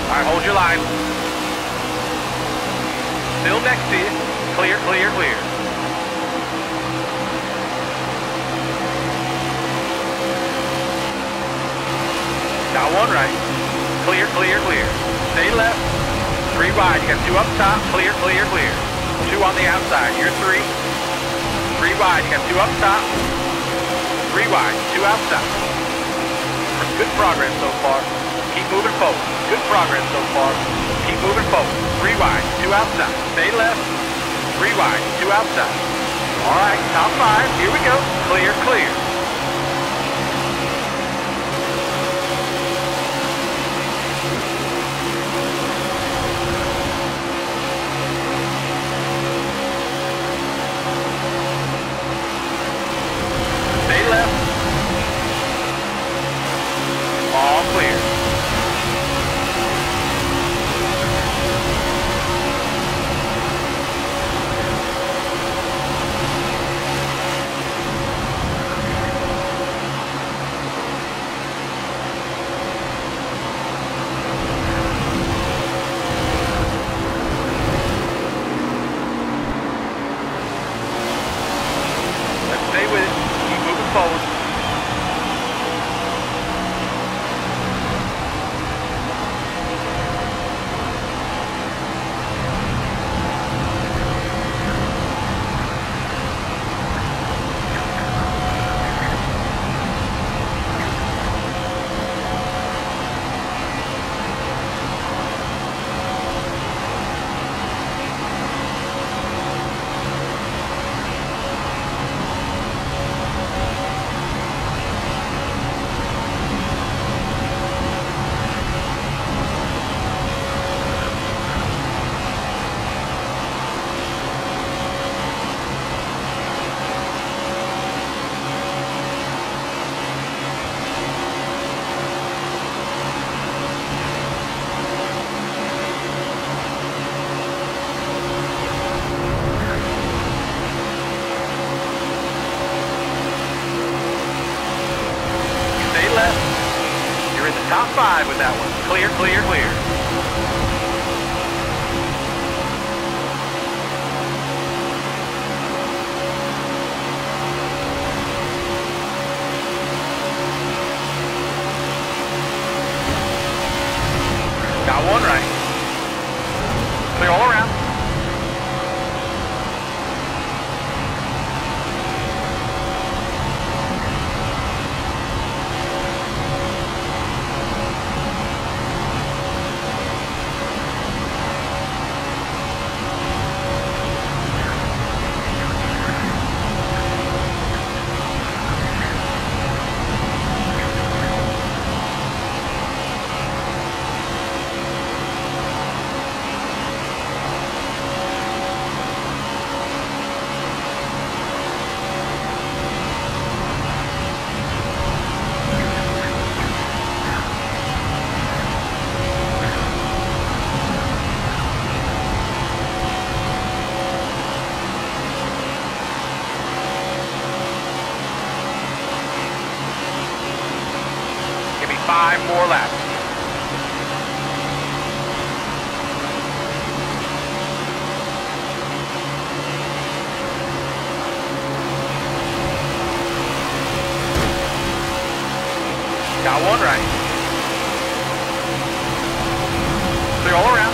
All right, hold your line. Still next to you. Clear, clear, clear. Got one right. Clear, clear, clear. Stay left. 3 wide. You got 2 up top. Clear, clear, clear. 2 on the outside. You're 3. 3 wide. You got 2 up top. 3 wide. 2 outside. Good progress so far. Keep moving forward. Good progress so far. Keep moving forward. 3 wide. 2 outside. Stay left. 3 wide. 2 outside. All right. Top 5. Here we go. Clear, clear. All clear. Let's stay with it. Keep moving forward. Top 5 with that one. Clear, clear, clear. Got one right. Clear all around. Give me 5 more laps. Got one right. Clear all around.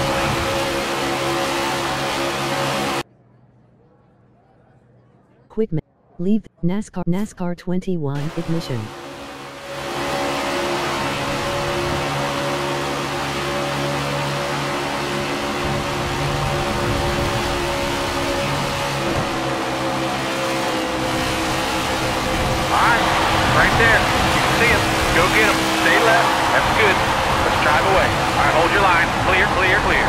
Quick leave NASCAR 21 ignition. Right there. You can see him. Go get him. Stay left. That's good. Let's drive away. All right, hold your line. Clear, clear, clear.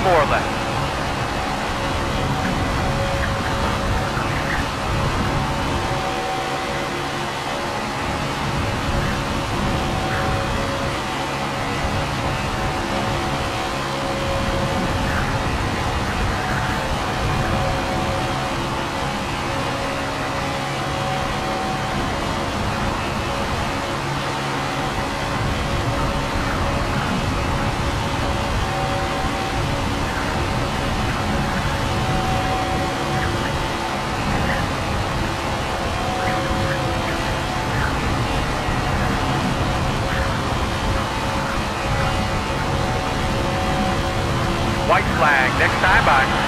more left. White flag, next time by.